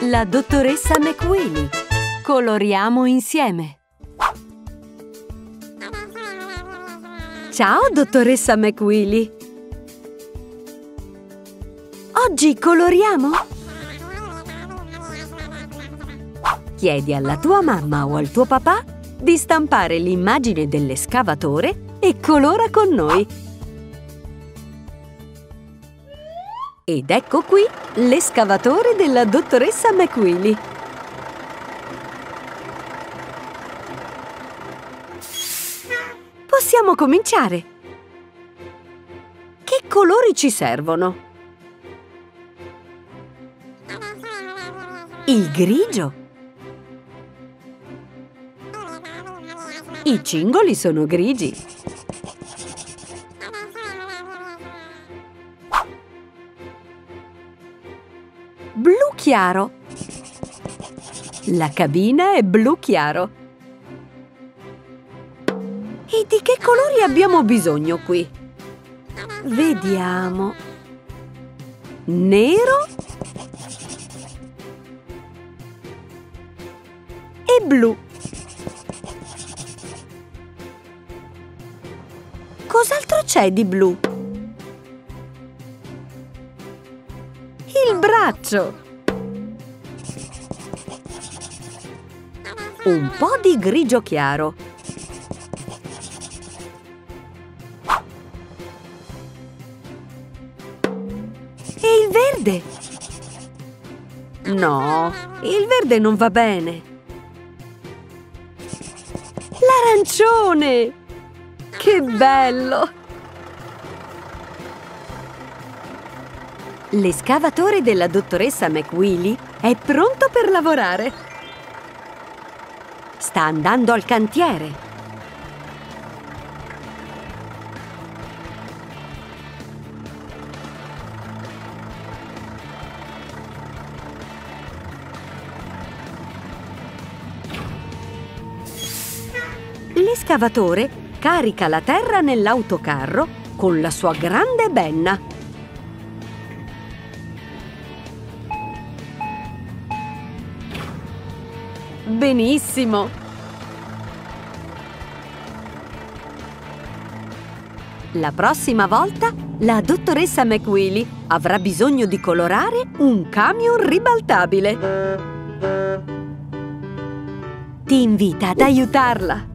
La dottoressa McWilly. Coloriamo insieme. Ciao, dottoressa McWilly. Oggi coloriamo? Chiedi alla tua mamma o al tuo papà di stampare l'immagine dell'escavatore e colora con noi. Ed ecco qui l'escavatore della dottoressa McWilly. Possiamo cominciare. Che colori ci servono? Il grigio. I cingoli sono grigi. Blu chiaro. La cabina è blu chiaro. E di che colori abbiamo bisogno qui? Vediamo. Nero e blu. Cos'altro c'è di blu? Il braccio. Un po' di grigio chiaro. E il verde? No, il verde non va bene. L'arancione! Che bello! L'escavatore della dottoressa McWilly è pronto per lavorare. Sta andando al cantiere. L'escavatore carica la terra nell'autocarro con la sua grande benna. Benissimo! La prossima volta la dottoressa McWilly avrà bisogno di colorare un camion ribaltabile. Ti invita ad aiutarla.